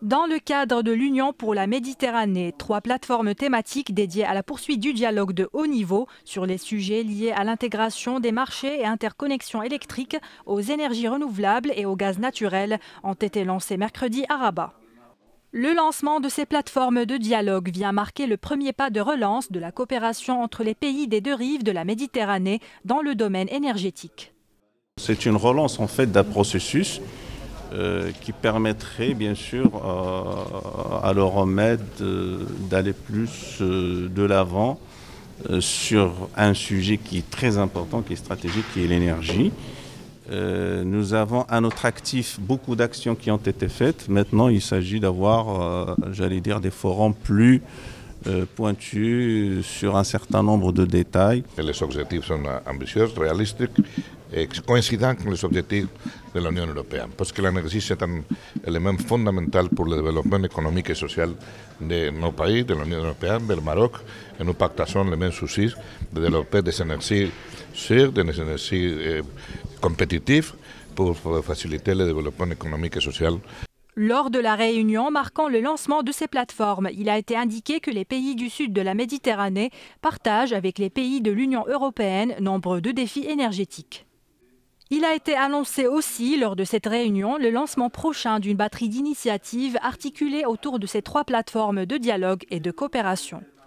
Dans le cadre de l'Union pour la Méditerranée, 3 plateformes thématiques dédiées à la poursuite du dialogue de haut niveau sur les sujets liés à l'intégration des marchés et interconnexions électriques, aux énergies renouvelables et au gaz naturel ont été lancées mercredi à Rabat. Le lancement de ces plateformes de dialogue vient marquer le premier pas de relance de la coopération entre les pays des 2 rives de la Méditerranée dans le domaine énergétique. C'est une relance en fait d'un processus qui permettrait bien sûr à l'Euromed d'aller plus de l'avant sur un sujet qui est très important, qui est stratégique, qui est l'énergie. Nous avons à notre actif beaucoup d'actions qui ont été faites. Maintenant, il s'agit d'avoir, j'allais dire, des forums plus pointus sur un certain nombre de détails. Les objectifs sont ambitieux, réalistes et coïncidents avec les objectifs de l'Union européenne. Parce que l'énergie, c'est un élément fondamental pour le développement économique et social de nos pays, de l'Union européenne, du Maroc. Et nous partageons les mêmes soucis de développer des énergies sûres, des énergies compétitives pour faciliter le développement économique et social. Lors de la réunion marquant le lancement de ces plateformes, il a été indiqué que les pays du sud de la Méditerranée partagent avec les pays de l'Union européenne nombre de défis énergétiques. Il a été annoncé aussi lors de cette réunion le lancement prochain d'une batterie d'initiatives articulée autour de ces 3 plateformes de dialogue et de coopération.